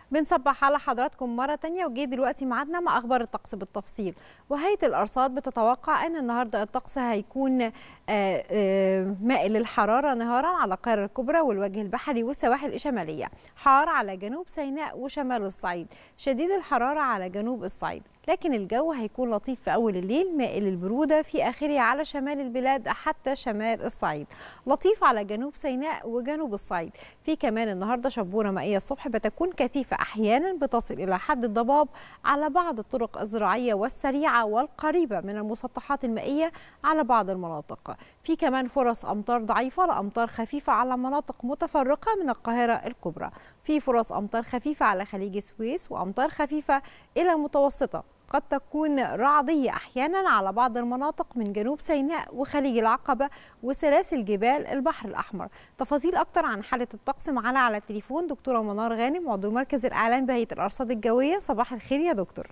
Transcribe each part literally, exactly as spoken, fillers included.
بنصبح على حضراتكم مرة تانية وجي دلوقتي ميعادنا مع أخبار الطقس بالتفصيل. وهيئة الأرصاد بتتوقع أن النهاردة الطقس هيكون مائل للحرارة نهارا على القاهرة الكبرى والوجه البحري والسواحل الشمالية، حار على جنوب سيناء وشمال الصعيد، شديد الحرارة على جنوب الصعيد، لكن الجو هيكون لطيف في أول الليل، مائل للبرودة في آخره على شمال البلاد حتى شمال الصعيد، لطيف على جنوب سيناء وجنوب الصعيد. في كمان النهارده شبورة مائية الصبح بتكون كثيفة أحيانا بتصل إلى حد الضباب على بعض الطرق الزراعية والسريعة والقريبة من المسطحات المائية على بعض المناطق. في كمان فرص أمطار ضعيفة لأمطار خفيفة على مناطق متفرقة من القاهرة الكبرى. في فرص أمطار خفيفة على خليج السويس وأمطار خفيفة إلى متوسطة، قد تكون رعدية أحيانا على بعض المناطق من جنوب سيناء وخليج العقبة وسلاسل جبال البحر الأحمر. تفاصيل أكتر عن حالة الطقس معنا على التليفون دكتورة منار غانم، عضو مركز الإعلام بهيئة الأرصاد الجوية. صباح الخير يا دكتور.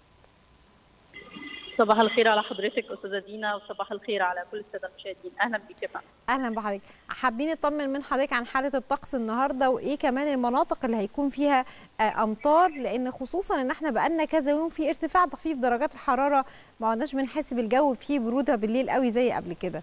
صباح الخير على حضرتك استاذه دينا، وصباح الخير على كل الساده المشاهدين. اهلا بيك يا فندم. اهلا بحضرتك. حابين نطمن من حضرتك عن حاله الطقس النهارده، وايه كمان المناطق اللي هيكون فيها امطار، لان خصوصا ان احنا بقالنا كذا يوم في ارتفاع طفيف درجات الحراره، ما عدناش بنحس بالجو فيه بروده بالليل قوي زي قبل كده.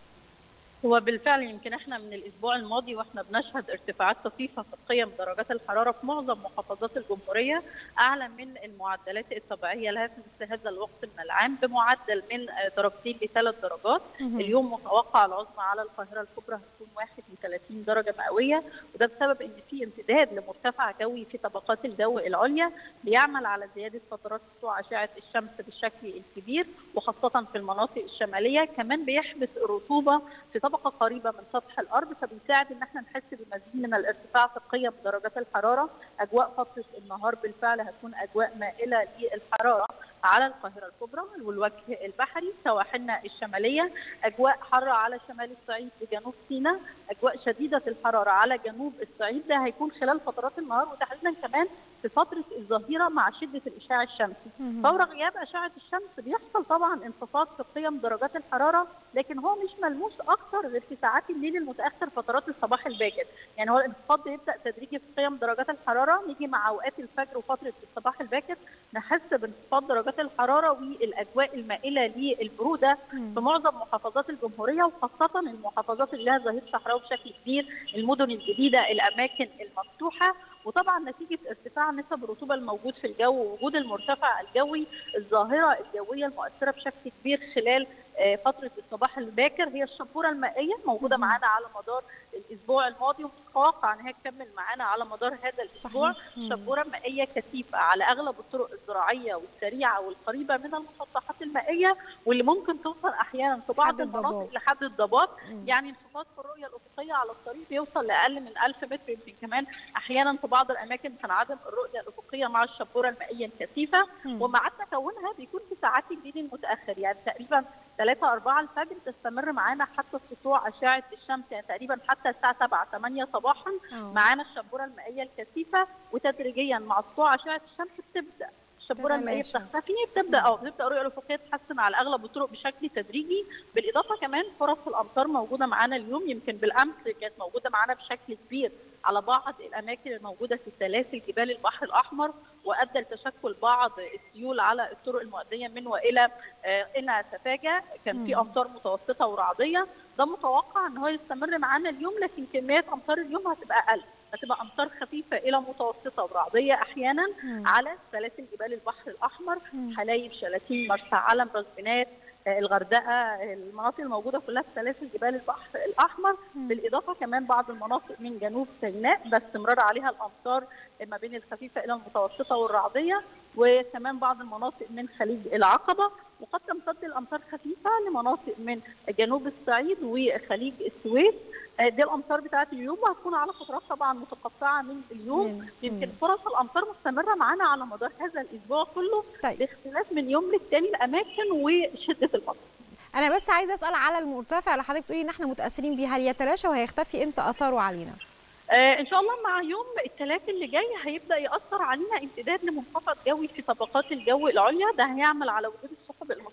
هو بالفعل يمكن احنا من الاسبوع الماضي واحنا بنشهد ارتفاعات طفيفه في قيم درجات الحراره في معظم محافظات الجمهوريه، اعلى من المعدلات الطبيعيه لها في مثل هذا الوقت من العام بمعدل من درجتين لثلاث درجات. اليوم متوقع العظمى على القاهره الكبرى هتكون واحد وثلاثين درجه مئويه، وده بسبب ان في امتداد لمرتفع جوي في طبقات الجو العليا بيعمل على زياده فترات سطوع اشعه الشمس بالشكل الكبير، وخاصه في المناطق الشماليه. كمان بيحبس الرطوبه في طبقة قريبة من سطح الأرض، فبيساعد إن احنا نحس بمزيد من الارتفاع في قيم درجات الحرارة. أجواء فترة النهار بالفعل هتكون أجواء مائلة للحرارة على القاهرة الكبرى والوجه البحري، سواحلنا الشمالية، أجواء حارة على شمال الصعيد وجنوب سيناء، أجواء شديدة الحرارة على جنوب الصعيد. ده هيكون خلال فترات النهار وتحديدا كمان في فترة الظهيرة مع شدة الإشعاع الشمسي. فور غياب أشعة الشمس بيحصل طبعا انخفاض في قيم درجات الحرارة، لكن هو مش ملموس أكثر غير في ساعات الليل المتأخر فترات الصباح الباكر. يعني هو الانخفاض بيبدأ تدريجي في قيم درجات الحرارة، نيجي مع أوقات الفجر وفترة الصباح الباكر نحس بانخفاض درجات الحرارة والأجواء المائلة للبرودة في معظم محافظات الجمهورية، وخاصة المحافظات اللي لها ظهير صحراوي بشكل كبير، المدن الجديدة، الأماكن المفتوحة. وطبعا نتيجه ارتفاع نسب الرطوبه الموجود في الجو ووجود المرتفع الجوي، الظاهره الجويه المؤثره بشكل كبير خلال فتره الصباح الباكر هي الشبوره المائيه، موجوده معانا على مدار الاسبوع الماضي ومتوقع ان هي تكمل معانا على مدار هذا الاسبوع. شبوره مائيه كثيفه على اغلب الطرق الزراعيه والسريعه والقريبه من المسطحات المائيه، واللي ممكن توصل احيانا في بعض المناطق لحد الضباب. يعني انخفاض في الرؤيه الافقيه على الطريق بيوصل لاقل من ألف متر، يمكن كمان احيانا في بعض الاماكن تنعدم الرؤيه الافقيه مع الشبوره المائيه الكثيفه. ومع تكونها بيكون في ساعات الليل المتاخر، يعني تقريبا ثلاثة أربعة الفجر تستمر معانا حتى سطوع اشعه الشمس، يعني تقريبا حتى الساعه سبعة ثمانية صباحا معانا الشبوره المائيه الكثيفه، وتدريجيا مع سطوع اشعه الشمس بتبدا الشبوره المائيه بتختفي، بتبدا اه بتبدا الرؤيه الافقيه تتحسن على اغلب الطرق بشكل تدريجي. بالاضافه كمان فرص الامطار موجوده معانا اليوم، يمكن بالامس كانت موجوده معانا بشكل كبير على بعض الاماكن الموجوده في سلاسل جبال البحر الاحمر، وادى لتشكل بعض السيول على الطرق المؤديه من والى آه الى سفاجه. كان في امطار متوسطه ورعديه، ده متوقع ان هو يستمر معانا اليوم، لكن كميه امطار اليوم هتبقى اقل، هتبقى امطار خفيفه الى متوسطه ورعديه احيانا مم. على سلاسل جبال البحر الاحمر، حلايب، شلاتين، مرسى علم، راس بنات، الغردقه، المناطق الموجوده كلها في سلاسل جبال البحر الاحمر. مم. بالاضافه كمان بعض المناطق من جنوب سيناء باستمرار عليها الامطار ما بين الخفيفه الى المتوسطه والرعديه، وكمان بعض المناطق من خليج العقبه، وقد تمتد الامطار خفيفه لمناطق من جنوب الصعيد وخليج السويس. دي الامطار بتاعت اليوم، وهتكون على فترات طبعا متقطعه من اليوم. يمكن فرص الامطار مستمره معانا على مدار هذا الاسبوع كله، طيب. باختلاف من يوم للتاني الاماكن وشده المطر. انا بس عايزه اسال على المرتفع اللي حضرتك بتقولي ان احنا متاثرين بيه، هل يتلاشى وهيختفي امتى اثاره علينا؟ آه ان شاء الله مع يوم الثلاث اللي جاي هيبدا ياثر علينا امتداد لمنخفض جوي في طبقات الجو العليا، ده هيعمل على وجود السحب المسطحه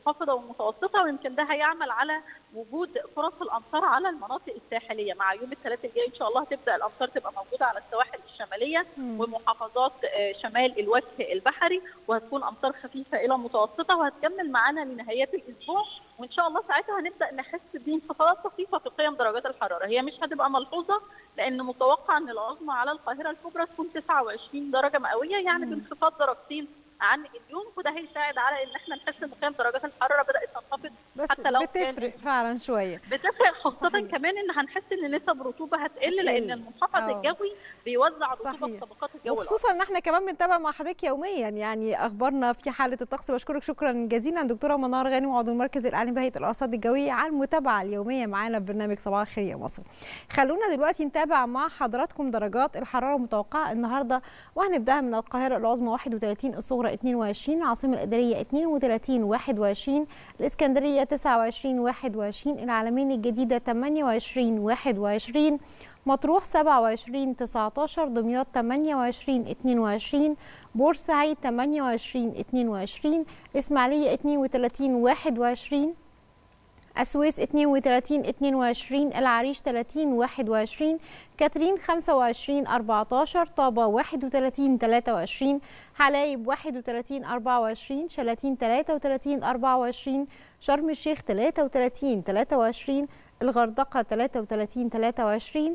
منخفضه ومتوسطه، ويمكن ده هيعمل على وجود فرص الامطار على المناطق الساحليه. مع يوم الثلاثاء الجاي ان شاء الله هتبدا الامطار تبقى موجوده على السواحل الشماليه مم. ومحافظات شمال الوجه البحري، وهتكون امطار خفيفه الى متوسطه وهتكمل معانا لنهايات الاسبوع، وان شاء الله ساعتها هنبدا نحس بانخفاضات طفيفه في قيم درجات الحراره. هي مش هتبقى ملحوظه لان متوقع ان العظمى على القاهره الكبرى تكون تسعة وعشرين درجه مئويه، يعني بانخفاض درجتين عن اليوم، وده هيساعد على ان احنا نحس ان قيم درجات الحراره بدات تنخفض. بس حتى لو بتفرق فعلا شويه، بتفرق خاصه صحيح. كمان ان هنحس ان نسب الرطوبه هتقل لان المنخفض أوه. الجوي بيوزع الرطوبه في طبقات الجو، وخصوصا ان احنا كمان بنتابع مع حضرتك يوميا يعني اخبارنا في حاله الطقس. بشكرك شكرا جزيلا دكتوره منار غانم عضو المركز الاعلامي بهيئه الارصاد الجويه على المتابعه اليوميه معانا في برنامج صباح الخير يا مصر. خلونا دلوقتي نتابع مع حضراتكم درجات الحراره المتوقعه النهارده، وهنبداها من القاهره العظمى واحد وثلاثين، الصغرى اثنين وعشرين، العاصمه الاداريه اثنين وثلاثين واحد وعشرين، الاسكندريه تسعة وعشرين واحد وعشرين، العلمين الجديده ثمانية وعشرين واحد وعشرين، مطروح سبعة وعشرين تسعة عشر، دمياط ثمانية وعشرين اثنين وعشرين، بورسعيد ثمانية وعشرين اثنين وعشرين، اسماعيليه اثنين وثلاثين واحد وعشرين، السويس اثنين وثلاثين اثنين وعشرين، العريش ثلاثين واحد وعشرين، كاترين خمسة وعشرين أربعة عشر، طابة واحد وثلاثين ثلاثة وعشرين، حلايب واحد وثلاثين أربعة وعشرين، شلاتين ثلاثة وثلاثين أربعة وعشرين، شرم الشيخ ثلاثة وثلاثين ثلاثة وعشرين، الغردقة ثلاثة وثلاثين ثلاثة وعشرين،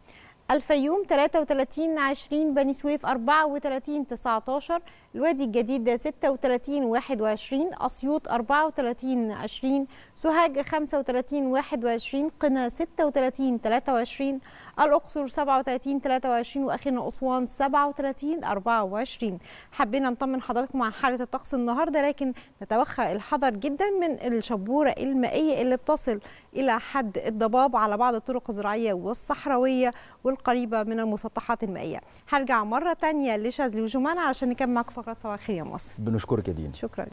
الفيوم ثلاثة وثلاثين عشرين، بني سويف أربعة وثلاثين تسعة عشر، الوادي الجديد ستة وثلاثين واحد وعشرين، أسيوط أربعة وثلاثين عشرين، سوهاج خمسة وثلاثين واحد وعشرين، قنا ستة وثلاثين ثلاثة وعشرين، الأقصر سبعة وثلاثين ثلاثة وعشرين، وأخيرا أسوان سبعة وثلاثين أربعة وعشرين. حبينا نطمن حضراتكم عن حالة الطقس النهارده، لكن نتوخى الحذر جدا من الشبورة المائية اللي بتصل إلى حد الضباب على بعض الطرق الزراعية والصحراوية والقريبة من المسطحات المائية. هرجع مرة تانية لشاذلي وجمان علشان نكمل معاكم فقرات صباح الخير يا مصر. بنشكرك يا دين. شكرا.